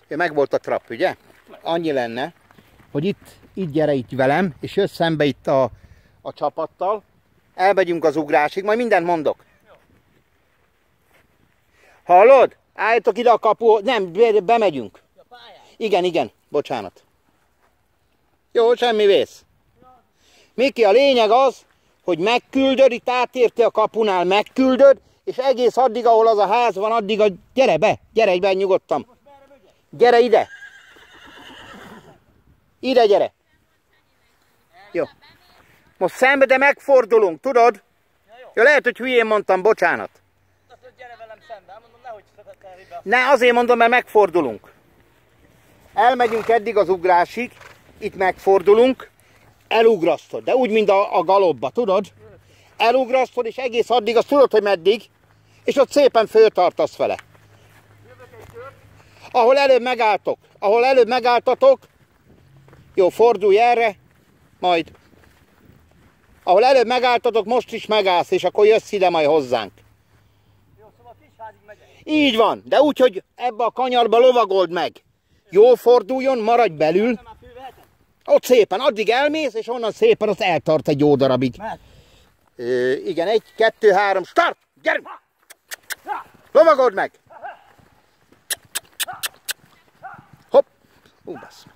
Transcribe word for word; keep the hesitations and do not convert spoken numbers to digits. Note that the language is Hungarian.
Meg volt a trap, ugye? Annyi lenne, hogy itt, itt gyere itt velem, és jössz szembe itt a, a csapattal. Elmegyünk az ugrásig, majd mindent mondok. Hallod? Álljatok ide a kapu, nem, be, bemegyünk. Igen, igen, bocsánat. Jó, semmi vész. Miki, a lényeg az, hogy megküldöd, itt átérti a kapunál, megküldöd, és egész addig, ahol az a ház van, addig a... Gyere be, gyere be nyugodtan. Gyere ide. Ide gyere. Jó. Most szembe, de megfordulunk, tudod? Ja, lehet, hogy hülyén mondtam, bocsánat. Ne, azért mondom, mert megfordulunk. Elmegyünk eddig az ugrásig, itt megfordulunk, elugrasztod, de úgy, mint a, a galopba, tudod? Elugrasztod, és egész addig, azt tudod, hogy meddig, és ott szépen föltartasz vele. Ahol előbb megálltok, ahol előbb megálltatok, jó, fordulj erre, majd. Ahol előbb megálltatok, most is megállsz, és akkor jössz ide majd hozzánk. Jó, szóval Kisházig megyek. Így van, de úgy, hogy ebbe a kanyarba lovagold meg. Jól forduljon, maradj belül. Ott szépen, addig elmész, és onnan szépen ott eltart egy jó darabig. Ö, igen, egy, kettő, három, start! Gyere! Lovagold meg! Hopp! Ú, bassz.